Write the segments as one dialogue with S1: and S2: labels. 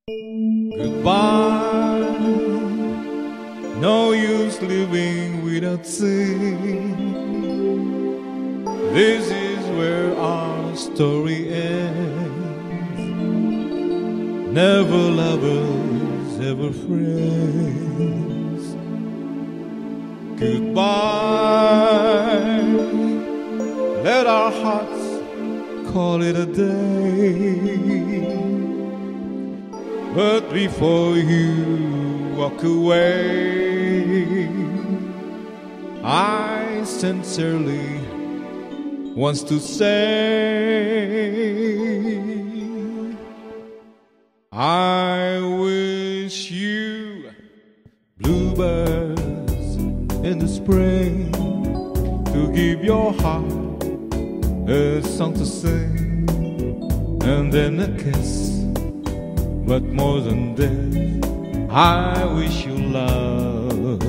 S1: Goodbye, no use living without seeing. This is where our story ends. Never lovers, ever friends. Goodbye, let our hearts call it a day. But before you walk away, I sincerely want to say, I wish you bluebirds in the spring to give your heart a song to sing, and then a kiss. But more than this, I wish you love.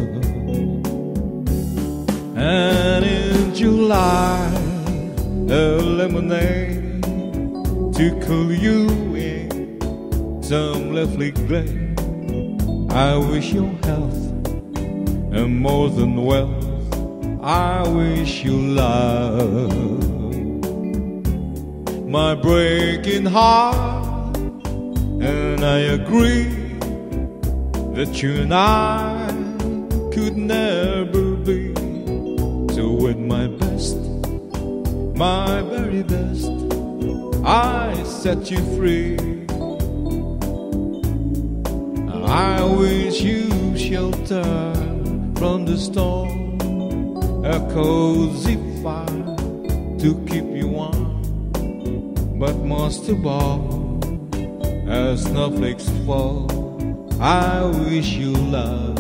S1: And in July, a lemonade to cool you in some lovely glade. I wish you health and more than wealth. I wish you love. My breaking heart, and I agree that you and I could never be. So with my best, my very best, I set you free. I wish you shelter from the storm, a cozy fire to keep you warm, but most of all, as snowflakes fall, I wish you love.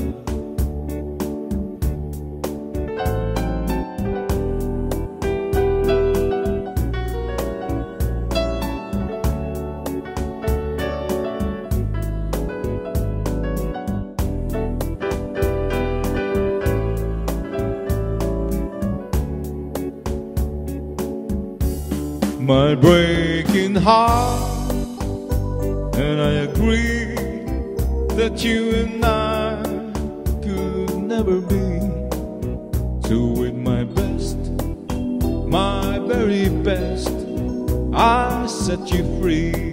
S1: My breaking heart, and I agree that you and I could never be. So with my best, my very best, I set you free.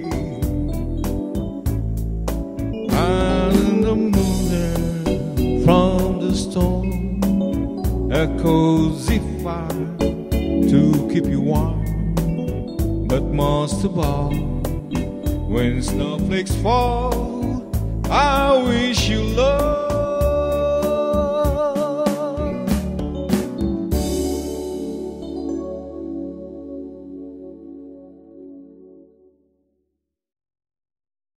S1: And the moon from the storm, a cozy fire to keep you warm, but most of all, when snowflakes fall, I wish you love.